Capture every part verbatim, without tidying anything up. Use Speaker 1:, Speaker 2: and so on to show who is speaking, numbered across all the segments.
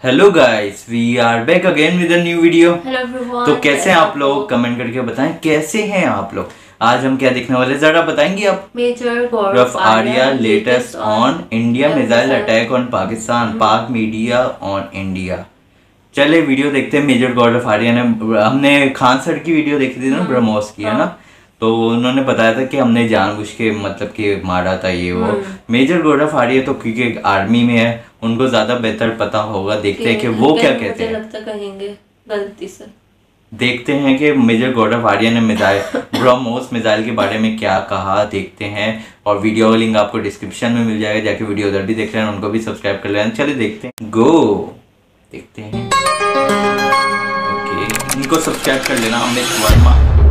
Speaker 1: Hello guys, we are back again with a new video.
Speaker 2: Hello everyone.
Speaker 1: तो कैसे हैं आप लोग? कमेंट करके बताएं कैसे हैं आप लोग। आज हम क्या देखने वाले, जरा बताएंगे आप?
Speaker 2: Major Gaurav
Speaker 1: Arya latest on India missile attack on Pakistan, Pak media on India. चले वीडियो देखते हैं। मेजर गौरव आर्या ने, हमने खान सर की वीडियो देखी थी ना, ब्रह्मोस की, है ना, तो उन्होंने बताया था कि हमने जानबूझ के मतलब कि मारा था ये वो। मेजर गौरव आर्या तो क्योंकि आर्मी में है, उनको ज्यादा बेहतर पता होगा। देखते हैं कि वो क्या कहते हैं।
Speaker 2: लगता कहेंगे गलती से।
Speaker 1: देखते हैं कि मेजर गौरव आर्या ने मिसाइल ब्रह्मोस मिसाइल के बारे में क्या कहा। देखते हैं, और वीडियो का लिंक आपको डिस्क्रिप्शन में मिल जाएगा, जाके वीडियो उधर भी देख लेना, उनको भी सब्सक्राइब कर लेना। चलिए देखते हैं, गो देखते हैं। ओके, इनको सब्सक्राइब कर लेना। अमित वर्मा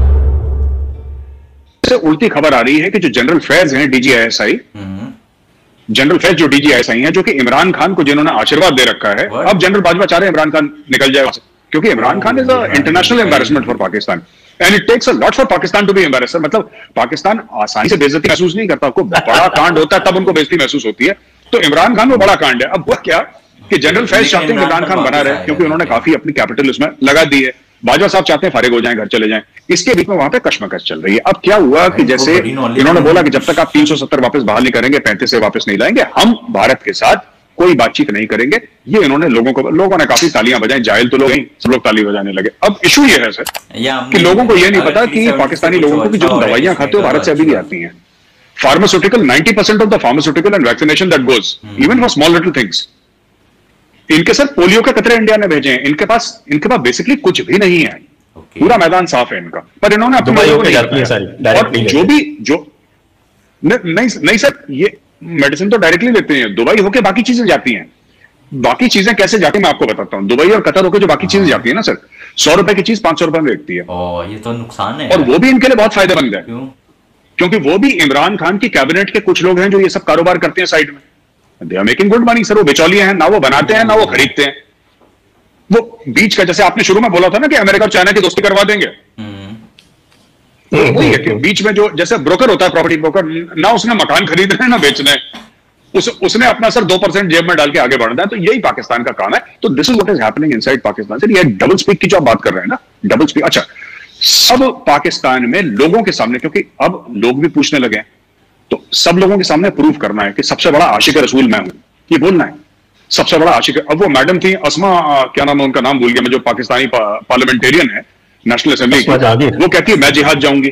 Speaker 3: से उल्टी खबर आ रही है कि जो जनरल फैज हैं डीजीआईएसआई, जनरल फैज जो डीजीआईएसआई हैं, जो कि इमरान खान को जिन्होंने आशीर्वाद दे रखा है, अब जनरल बाजवा चाह रहे हैं इमरान खान निकल जाए, क्योंकि Imran Khan is a international embarrassment for Pakistan and it takes a lot for Pakistan to be embarrassed. मतलब पाकिस्तान आसानी से बेइज्जती महसूस नहीं करता, को बड़ा कांड होता है तब उनको बेइज्जती महसूस होती है। तो इमरान खान वो बड़ा कांड है। अब वो क्या कि जनरल फैज चाहते हैं इमरान खान बना रहे, क्योंकि उन्होंने काफी अपनी कैपिटल उसमें लगा दी है। बाजवा साहब चाहते हैं फारिग हो जाएं, घर चले जाएं। इसके बीच में वहां पे कशमकश चल रही है। अब क्या हुआ कि जैसे इन्होंने बोला कि जब तक आप तीन सौ सत्तर वापस बहाल नहीं करेंगे, पैंतीस से वापस नहीं लाएंगे, हम भारत के साथ कोई बातचीत नहीं करेंगे। ये इन्होंने लोगों को, लोगों ने काफी तालियां बजाई, जाहिल तो लोग नहीं, सब लोग ताली बजाने लगे। अब इशू ये है सर कि लोगों को ये नहीं पता कि पाकिस्तानी लोगों को जो दवाइयां खाते हो भारत से अभी भी आती हैं। Pharmaceutical ninety percent of the pharmaceutical and vaccination that goes even for small little things. इनके सर पोलियो के कतरे इंडिया ने भेजे हैं। इनके पास इनके पास बेसिकली कुछ भी नहीं है, पूरा मैदान साफ है इनका, पर इन्होंने अपने लोगों को नहीं बताया। और जो भी जो नहीं नहीं सर, ये मेडिसिन तो डायरेक्टली लेते हैं, दुबई होके बाकी चीजें जाती हैं। बाकी चीजें कैसे जाती हैं मैं आपको बताता हूं। दुबई और कतर होके जो बाकी चीजें जाती है ना सर, सौ रुपए की चीज पांच सौ रुपए में बिकती है।
Speaker 1: ओ, ये तो नुकसान है।
Speaker 3: और वो भी इनके लिए बहुत फायदेमंद है।
Speaker 1: क्यों?
Speaker 3: क्योंकि वो भी इमरान खान की कैबिनेट के कुछ लोग हैं जो ये सब कारोबार करते हैं साइड में। They are making good money sir. वो बिचौलिए हैं ना, वो बनाते हैं ना वो खरीदते हैं। वो बीच का, जैसे आपने शुरू में बोला था ना कि अमेरिका और चाइना की दोस्ती करवा देंगे, वही है कि बीच में जो जैसे ब्रोकर होता है, प्रॉपर्टी ब्रोकर, ना उसने मकान खरीदना है ना बेचना है, उस, उसने अपना सर दो परसेंट जेब में डाल के आगे बढ़ना है। तो यही पाकिस्तान का काम है। तो this is what is happening inside Pakistan. Sir ये डबल स्पीक की जो आप बात कर रहे हैं ना, डबल स्पीक। अच्छा, सब पाकिस्तान में लोगों के सामने, क्योंकि अब लोग भी पूछने लगे हैं, तो सब लोगों के सामने प्रूव करना है कि सबसे बड़ा आशिक रसूल मैं हूं, ये बोलना है सबसे बड़ा आशिक। अब वो मैडम थी असमा, क्या नाम है उनका, नाम भूल गया मैं, जो पाकिस्तानी पार्लियामेंटेरियन है नेशनल असेंबली की, वो कहती है मैं जिहाद जाऊंगी।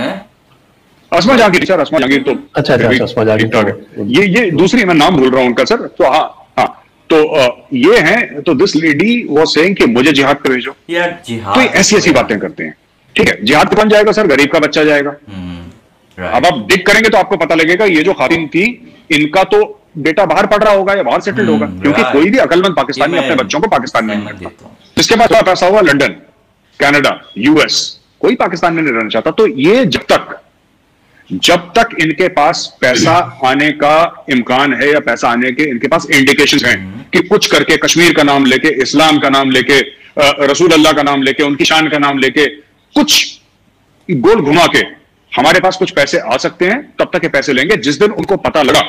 Speaker 3: असमा जहांगीर सर, असमा जहांगीर तो
Speaker 4: अच्छा अच्छा असमा जहांगीर,
Speaker 3: ये ये दूसरी, मैं नाम भूल रहा हूं उनका सर। तो हाँ हाँ, तो ये है, तो दिस लेडी वाज सेइंग कि मुझे जिहाद पे भेजो।
Speaker 1: यार जिहाद
Speaker 3: तो ऐसी ऐसी बातें करते हैं। ठीक है, जिहाद कौन जाएगा सर? गरीब का बच्चा जाएगा। अब आप दिख करेंगे तो आपको पता लगेगा ये जो खातिन थी, इनका तो बेटा बाहर पढ़ रहा होगा या बाहर सेटल्ड होगा, क्योंकि कोई भी अकलमंद पाकिस्तानी अपने बच्चों को पाकिस्तान में नहीं रखता। जिसके पास थोड़ा पैसा होगा, लंदन, कनाडा, यूएस, कोई पाकिस्तान में नहीं रहना चाहता। तो ये जब तक जब तक इनके पास पैसा आने का इम्कान है, या पैसा आने के इनके पास इंडिकेशंस हैं कि कुछ करके कश्मीर का नाम लेके, इस्लाम का नाम लेके, रसूल अल्लाह का नाम लेके, उनकी शान का नाम लेके, कुछ गोल घुमा के हमारे पास कुछ पैसे आ सकते हैं, तब तक ये पैसे लेंगे। जिस दिन उनको पता लगा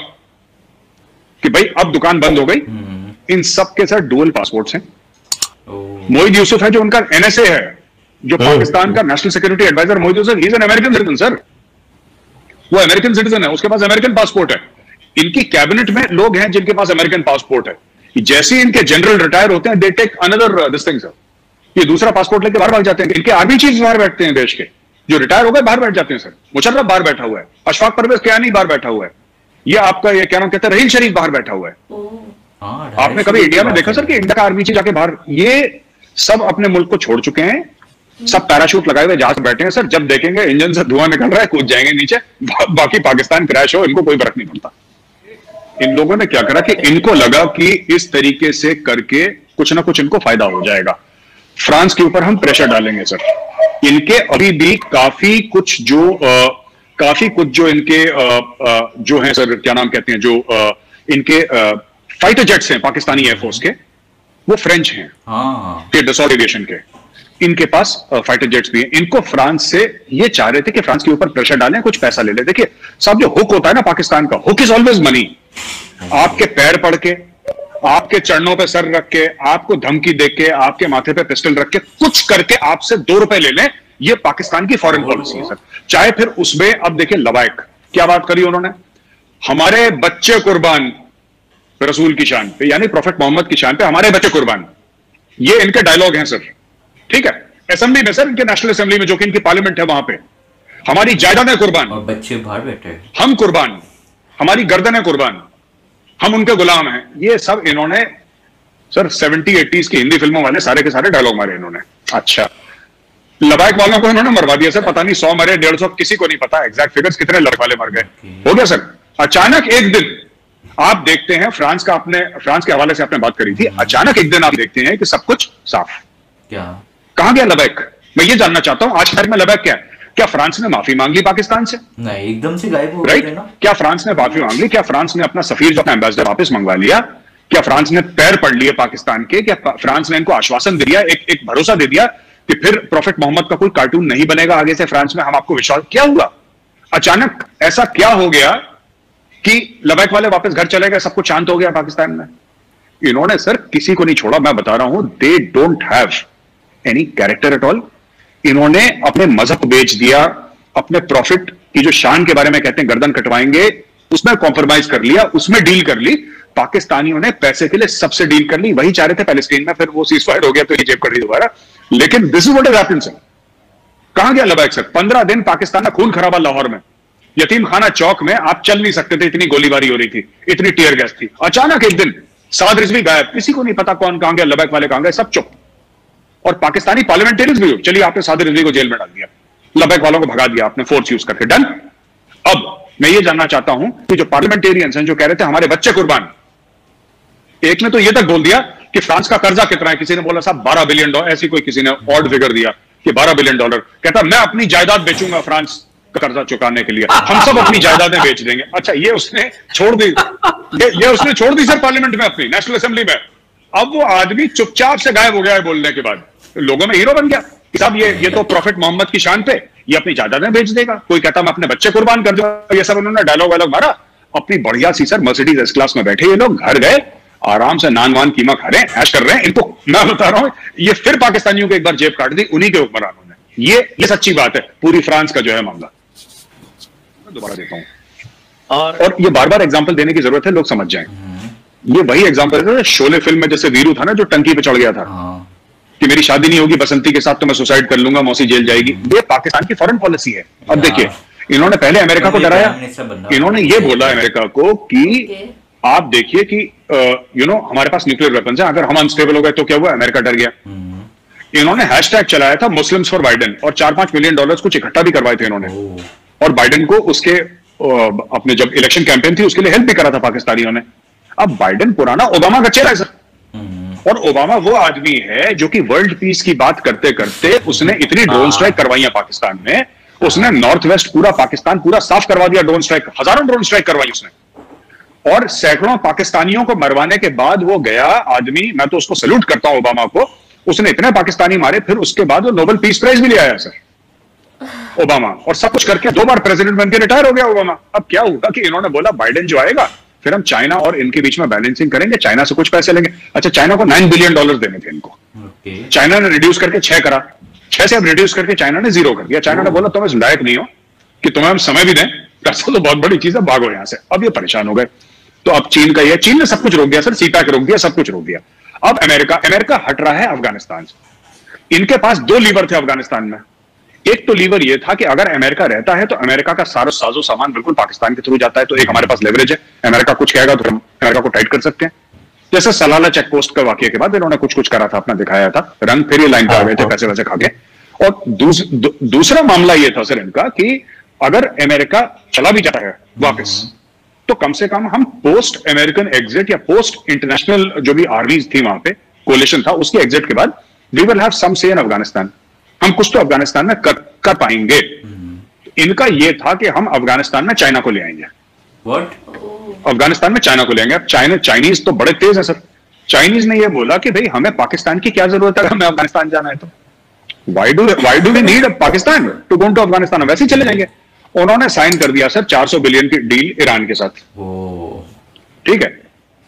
Speaker 3: कि भाई अब दुकान बंद हो गई, इन सब के साथ डुअल पासपोर्ट्स हैं। मोहिद यूसुफ है जो उनका एनएसए है, जो पाकिस्तान का national security adviser, Moeed Yusuf, he is an American citizen sir. वो अमेरिकन सिटीजन है, उसके पास अमेरिकन पासपोर्ट है। इनकी कैबिनेट में लोग हैं जिनके पास अमेरिकन पासपोर्ट है। जैसे इनके जनरल रिटायर होते हैं, they take another this thing sir, ये दूसरा पासपोर्ट लेके बाहर भाग जाते हैं। इनके आर्मी चीफ बाहर बैठते हैं, देश के जो रिटायर हो गए बाहर बैठ जाते हैं सर। मुशर्रफ बाहर बैठा हुआ है, अशफाक परवेज कियानी बाहर बैठा हुआ है, ये आपका ये क्या नाम कहते हैं, रहील शरीफ बाहर बैठा हुआ है। आपने कभी इंडिया में देखा सर कि इंडिया का आर्मी चीफ जाके बाहर? ये सब अपने मुल्क को छोड़ चुके हैं, सब पैराशूट लगाए हुए जहाज बैठे हैं सर। जब देखेंगे इंजन से धुआं निकल रहा है, कूद जाएंगे नीचे, बा, बाकी पाकिस्तान क्रैश हो, इनको कोई फर्क नहीं पड़ता। इन लोगों ने क्या करा कि इनको लगा कि इस तरीके से करके कुछ ना कुछ इनको फायदा हो जाएगा। फ्रांस के ऊपर हम प्रेशर डालेंगे सर। इनके अभी भी काफी कुछ जो आ, काफी कुछ जो इनके आ, आ, जो हैं सर, क्या नाम कहते हैं, जो आ, इनके आ, फाइटर जेट्स हैं पाकिस्तानी एयरफोर्स के, वो फ्रेंच हैं, के डसॉल्ट एविएशन के। इनके पास फाइटर जेट्स भी हैं। इनको फ्रांस से ये चाह रहे थे कि फ्रांस के ऊपर प्रेशर डालें, कुछ पैसा ले ले। देखिए साहब, जो हुक होता है ना पाकिस्तान का, हुक इज ऑलवेज मनी। आपके पैर पड़ के, आपके चरणों पे सर रख के, आपको धमकी दे के, आपके माथे पे पिस्टल रख के, कुछ करके आपसे दो रुपए ले लें, ये पाकिस्तान की फॉरेन पॉलिसी है सर। चाहे फिर उसमें, अब देखिए लवाइक क्या बात करी उन्होंने, हमारे बच्चे कुर्बान रसूल की शान पे, यानी प्रोफेट मोहम्मद की शान पे हमारे बच्चे कुर्बान, ये इनके डायलॉग हैं सर। ठीक है, असेंबली में सर, इनके नेशनल असेंबली में जो कि इनकी पार्लियामेंट है वहां पे, हमारी जायदादें कुर्बान
Speaker 1: और बच्चे बाहर बैठे,
Speaker 3: हम कुर्बान, हमारी गर्दनें कुर्बान, हम उनके गुलाम हैं। ये सब इन्होंने सर सेवेंटी एटीज़ की हिंदी फिल्मों वाले सारे के सारे डायलॉग मारे इन्होंने। अच्छा, लबाइक वालों को इन्होंने मरवा दिया सर, पता नहीं सौ मरे, डेढ़ सौ, किसी को नहीं पता एग्जैक्ट फिगर्स कितने लड़क वाले मर गए। हो गया सर। अचानक एक दिन आप देखते हैं, फ्रांस का, आपने फ्रांस के हवाले से आपने बात करी थी, अचानक एक दिन आप देखते हैं कि सब कुछ साफ।
Speaker 1: क्या
Speaker 3: कहां गया लबाइक? मैं ये जानना चाहता हूं आज तारीख में लबाइक क्या है? क्या फ्रांस ने माफी मांग ली पाकिस्तान से?
Speaker 1: नहीं, एकदम से गायब हो
Speaker 3: राइट
Speaker 1: गए ना।
Speaker 3: क्या फ्रांस ने माफी मांग ली? क्या फ्रांस ने अपना सफीर जो एम्बेसडर वापस मंगवा लिया? क्या फ्रांस ने पैर पड़ लिए पाकिस्तान के? क्या फ्रांस ने इनको आश्वासन दे दिया, एक एक भरोसा दे दिया कि फिर प्रोफेट मोहम्मद का कोई कार्टून नहीं बनेगा आगे से फ्रांस में, हम आपको विश्वास? क्या हुआ? अचानक ऐसा क्या हो गया कि लबैक वाले वापस घर चले गए, सब कुछ शांत हो गया पाकिस्तान में? इन्होंने सर किसी को नहीं छोड़ा, मैं बता रहा हूं, they don't have any character at all. इन्होंने अपने मजहब को बेच दिया, अपने प्रॉफिट की जो शान के बारे में कहते हैं गर्दन कटवाएंगे, उसमें कॉम्प्रोमाइज कर लिया, उसमें डील कर ली। पाकिस्तानियों ने पैसे के लिए सबसे डील कर ली, वही चाह रहे थे पैलेस्टीन में, फिर वो सीज फायर हो गया तो रिजेक्ट कर दी दोबारा। लेकिन this is what is happened sir. कहां गया लबैक सर? पंद्रह दिन पाकिस्तान में खून खराबा, लाहौर में यतीम खाना चौक में आप चल नहीं सकते थे, इतनी गोलीबारी हो रही थी, इतनी टीयर गैस थी। अचानक एक दिन साद रिजवी गायब, किसी को नहीं पता कौन कहां गया, लबैक वाले कहां गए, सब चुप। और पाकिस्तानी पार्लियामेंटेरियंस भी हो, चलिए आपने साद रिजवी को जेल में डाल दिया, लबैक वालों को भगा दिया आपने फोर्स यूज करके, डन। अब मैं ये जानना चाहता हूं कि जो पार्लियामेंटेरियंस हैं जो कह रहे थे हमारे बच्चे कुर्बान, एक ने तो ये तक बोल दिया कि फ्रांस का कर्जा कितना है, किसी ने बोला साहब बारह बिलियन डॉलर, ऐसी कोई किसी ने ऑड फिगर दिया कि बारह बिलियन डॉलर, कहता मैं अपनी जायदाद बेचूंगा फ्रांस का कर्जा चुकाने के लिए, हम सब अपनी जायदादें बेच देंगे। अच्छा, ये उसने छोड़ दी, ये, ये उसने छोड़ दी सर पार्लियामेंट में, अपनी नेशनल असेंबली में। अब वो आदमी चुपचाप से गायब हो गया है बोलने के बाद, लोगों में हीरो बन गया साहब, ये ये तो प्रॉफिट मोहम्मद की शान पे ये अपनी जायदादें बेच देगा, कोई कहता मैं अपने बच्चे कुर्बान कर दूंगा। ये सब उन्होंने डायलॉग वायलॉग मारा, अपनी बढ़िया सी सर मर्सिडीज एस क्लास में बैठे ये लोग, घर गए, आराम से नान वान कीमा खा रहे हैं, ऐश कर रहे हैं। इनको मैं बता रहा हूं, ये फिर पाकिस्तानियों को एक बार जेब काट दी उन्हीं के हुक्मरानों ने। ये ये सच्ची बात है, पूरी फ्रांस का जो है मामला। मैं दोबारा देता हूं, और, और ये बार बार एग्जाम्पल देने की जरूरत है, लोग समझ जाएं। ये वही एग्जाम्पल है शोले फिल्म में जैसे वीरू था ना, जो टंकी पे चढ़ गया था कि मेरी शादी नहीं होगी बसंती के साथ तो मैं सुसाइड कर लूंगा, मौसी जेल जाएगी। ये पाकिस्तान की फॉरेन पॉलिसी है। अब देखिए, इन्होंने पहले अमेरिका को डराया, इन्होंने ये बोला अमेरिका को कि आप देखिए कि यू नो हमारे पास न्यूक्लियर वेपन्स हैं, अगर हम अनस्टेबल हो गए तो क्या हुआ, अमेरिका डर गया। इन्होंने हैशटैग चलाया था मुस्लिम्स फॉर बाइडेन, और चार पांच मिलियन डॉलर्स कुछ इकट्ठा भी करवाए थे इन्होंने, और बाइडेन को उसके अपने जब इलेक्शन कैंपेन थी उसके लिए हेल्प भी करा था पाकिस्तानियों ने। अब बाइडेन पुराना ओबामा का चेहरा है सर, और ओबामा वो आदमी है जो कि वर्ल्ड पीस की बात करते करते उसने इतनी ड्रोन स्ट्राइक करवाई है पाकिस्तान में, उसने नॉर्थ वेस्ट पूरा पाकिस्तान पूरा साफ करवा दिया, ड्रोन स्ट्राइक, हजारों ड्रोन स्ट्राइक करवाई उसने, और सैकड़ों पाकिस्तानियों को मरवाने के बाद वो गया आदमी, मैं तो उसको सैल्यूट करता हूं ओबामा को, उसने इतने पाकिस्तानी मारे, फिर उसके बाद वो नोबेल पीस प्राइज भी ले आया सर ओबामा, और सब कुछ करके दो बार प्रेसिडेंट बनकर रिटायर हो गया ओबामा। अब क्या हुआ कि इन्होंने बोला बाइडेन जो आएगा फिर हम चाइना और इनके बीच में बैलेंसिंग करेंगे, चाइना से कुछ पैसे लेंगे। अच्छा, चाइना को नाइन बिलियन डॉलर देने थे इनको, okay. चाइना ने रिड्यूस करके छह करा, छह से अब रिड्यूस करके चाइना ने जीरो कर दिया। चाइना ने बोला तुम इस लायक नहीं हो कि तुम्हें हम समय भी दें, पैसा तो बहुत बड़ी चीज है, भागो यहां से। अब ये परेशान हो गए, तो अब चीन का ये, चीन ने सब कुछ रोक दिया सर, सीपैक रोक दिया, सब कुछ रोक दिया। अब अमेरिका अमेरिका हट रहा है अफगानिस्तान से। इनके पास दो लीवर थे अफगानिस्तान में, एक तो लीवर ये था कि अगर अमेरिका रहता है तो अमेरिका का सारा साजो सामान बिल्कुल पाकिस्तान के थ्रू जाता है, तो एक हमारे पास लेवरेज है, अमेरिका कुछ कहेगा तो हम अमेरिका को टाइट कर सकते हैं। जैसे सलाला चेक पोस्ट के वाकये के बाद इन्होंने कुछ कुछ करा था, अपना दिखाया था, रंग फिर ये लाइन पे आ गए थे पैसे वैसे खा के। और दूस, दू, दूसरा मामला ये था सर इनका कि अगर अमेरिका चला भी जाता है वापस, तो कम से कम हम पोस्ट अमेरिकन एग्जिट या पोस्ट इंटरनेशनल जो भी आर्मीज थी वहां पे, कोलिशन था, उसके एग्जिट के बाद वी विल हैव सम से इन अफगानिस्तान, हम कुछ तो अफगानिस्तान में कर, कर पाएंगे। इनका यह था कि हम अफगानिस्तान में चाइना को ले आएंगे।
Speaker 1: What?
Speaker 3: अफगानिस्तान में चाइना को ले आएंगे। अब चाइना चाइनीज तो बड़े तेज है सर, चाइनीज ने यह बोला कि भाई हमें पाकिस्तान की क्या जरूरत है, हमें अफगानिस्तान जाना है तो why do why do we need Pakistan to go to Afghanistan, वैसे ही चले जाएंगे। उन्होंने साइन कर दिया सर चार सौ बिलियन की डील ईरान के साथ, ठीक है।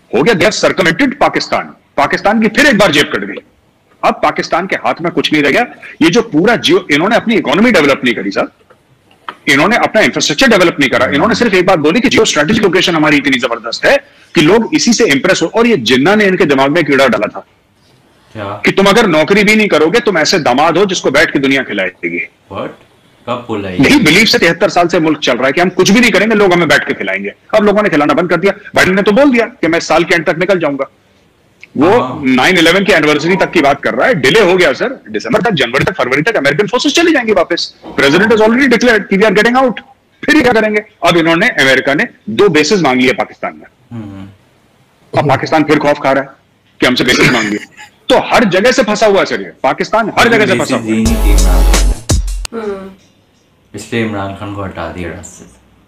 Speaker 3: हो गया, they have circumvented Pakistan, Pakistan की फिर एक बार जेब कट गई। अब पाकिस्तान के हाथ में कुछ नहीं रह गया। ये जो पूरा जियो, इन्होंने अपनी इकोनॉमी डेवलप नहीं करी सर, इन्होंने अपना इंफ्रास्ट्रक्चर डेवलप नहीं करा, इन्होंने सिर्फ एक बात बोली कि जियो स्ट्रेटेजिक लोकेशन हमारी इतनी जबरदस्त है कि लोग इसी से इंप्रेस हो। और ये जिन्ना ने इनके दिमाग में कीड़ा डाला था क्या? कि तुम अगर नौकरी भी नहीं करोगे, तुम ऐसे दामाद हो जिसको बैठ के दुनिया खिलाएगी।
Speaker 1: कब बोला?
Speaker 3: यही बिलीफ से तिहत्तर साल से मुल्क चल रहा है कि हम कुछ भी नहीं करेंगे, लोग हमें बैठ के खिलाएंगे। अब लोगों ने खिलाना बंद कर दिया। बाइडेन ने तो बोल दिया कि मैं साल के एंड तक निकल जाऊंगा। वो नाइन इलेवन की एनिवर्सरी तक की बात कर रहा है। डिले हो गया सर, दिसंबर तक, जनवरी तक, फरवरी तक अमेरिकन फोर्सेस चली जाएंगी वापस। प्रेसिडेंट इज ऑलरेडी डिक्लेयर्ड कि वी आर गेटिंग आउट। फिर ये क्या करेंगे? अब इन्होंने, अमेरिका ने दो बेसिस मांग लिए पाकिस्तान में। अब पाकिस्तान फिर खौफ खा रहा है कि हमसे बेसिस मांग लिए। तो हर जगह से फंसा हुआ है सर, ये पाकिस्तान हर जगह से फंसा हुआ है।
Speaker 1: इसलिए इमरान खान को हटा दिया रास्ते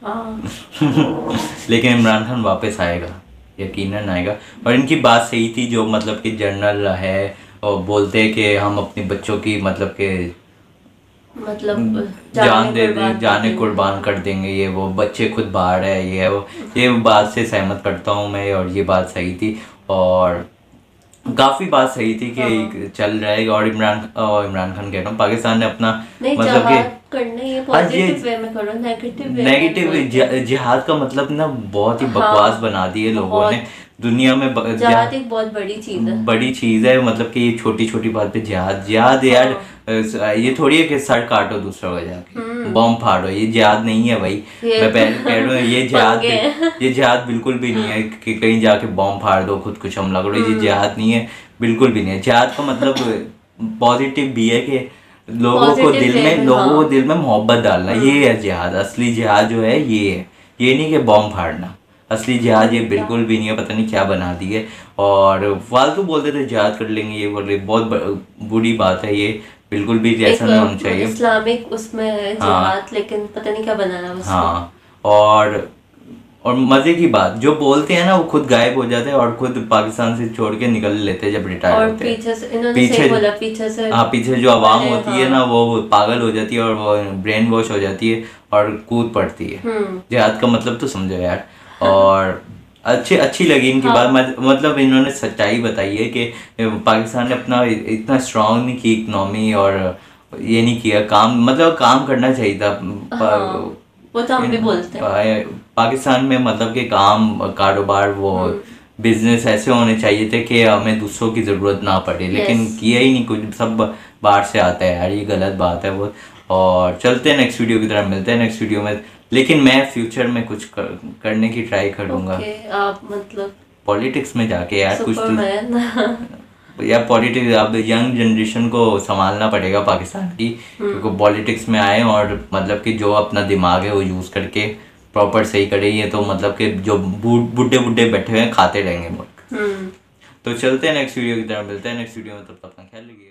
Speaker 1: से। लेकिन इमरान खान वापस आएगा, यकीनन आएगा। और इनकी बात सही थी, जो मतलब कि जनरल है और बोलते हैं कि हम अपने बच्चों की मतलब के
Speaker 2: मतलब
Speaker 1: जान दे दे जाने कुर्बान कर देंगे, ये वो बच्चे खुद बाहर है, ये वो, ये बात से सहमत करता हूँ मैं। और ये बात सही थी और काफी बात सही थी कि हाँ। चल रहा है। और इमरान और इमरान खान कह रहा हूँ, पाकिस्तान ने अपना मतलब कि
Speaker 2: करना ये पॉजिटिव वे में करो, नेगेटिव वे
Speaker 1: नेगेटिव जिहाद का मतलब ना बहुत ही बकवास हाँ, बना दी है लोगों ने दुनिया में।
Speaker 2: जिहाद एक बहुत बड़ी चीज है,
Speaker 1: बड़ी चीज है। मतलब कि ये छोटी छोटी बात पे जिहाद जिहाद यार हाँ। ये थोड़ी है कि सर काटो दूसरा को जाके बम फाड़ो, ये जिहाद नहीं है भाई। मैं पहले कह रहा हूँ ये जिहाद ये जिहाद बिल्कुल भी नहीं है कि कहीं जाके बम फाड़ दो, खुद कुछ हमला करो। ये जिहाद नहीं है, बिल्कुल भी नहीं है। जिहाद का मतलब पॉजिटिव भी है कि लोगों को दिल में लोगों को दिल में मोहब्बत डालना, ये है जिहाद। असली जिहाद जो है ये है, ये नहीं कि बम फाड़ना। असली जिहाद ये बिल्कुल भी नहीं है। पता नहीं क्या बना दी है। और फालतू बोलते थे जिहाद कर लेंगे, ये बोल रहे, बहुत बुरी बात है ये। बिल्कुल भी ऐसा नहीं होना चाहिए।
Speaker 2: इस्लामिक उसमें जिहाद, लेकिन पता नहीं क्या बनाना उसमें।
Speaker 1: हाँ, और और मजे की बात, जो बोलते हैं ना वो खुद गायब हो जाते हैं और खुद पाकिस्तान से छोड़ के निकल लेते हैं जब रिटायर होते हैं।
Speaker 2: पीछे से इन्होंने सही बोला, पीछे से
Speaker 1: हाँ, पीछे जो आवाम होती है ना वो पागल हो जाती है और वो ब्रेन वॉश हो जाती है और कूद पड़ती है। जिहाद का मतलब तो समझो यार। और अच्छी अच्छी लगी इनकी हाँ। बात। मतलब इन्होंने सच्चाई बताई है कि पाकिस्तान ने अपना इतना स्ट्रांग नहीं की इकनॉमी और ये नहीं किया काम, मतलब काम करना चाहिए था।
Speaker 2: हाँ। वो तो हम भी बोलते हैं
Speaker 1: पाकिस्तान में, मतलब कि काम कारोबार वो बिजनेस ऐसे होने चाहिए थे कि हमें दूसरों की ज़रूरत ना पड़े, लेकिन किया ही नहीं कुछ, सब बाहर से आता है यार, ये गलत बात है वो। और चलते हैं नेक्स्ट वीडियो की तरफ, मिलते हैं नेक्स्ट वीडियो में। लेकिन मैं फ्यूचर में कुछ कर, करने की ट्राई करूँगा।
Speaker 2: आप मतलब
Speaker 1: पॉलिटिक्स में जाके यार कुछ तो यार पॉलिटिक्स, अब यंग जनरेशन को संभालना पड़ेगा पाकिस्तान की, क्योंकि पॉलिटिक्स में आए और मतलब कि जो अपना दिमाग है वो यूज़ करके प्रॉपर सही करे। ये तो मतलब कि जो बुढ़े बुढ़े बैठे हुए हैं खाते रहेंगे मुल्क। तो चलते हैं नेक्स्ट वीडियो की तरफ, मिलते हैं नेक्स्ट वीडियो में, तब तक ख्याल रखिए।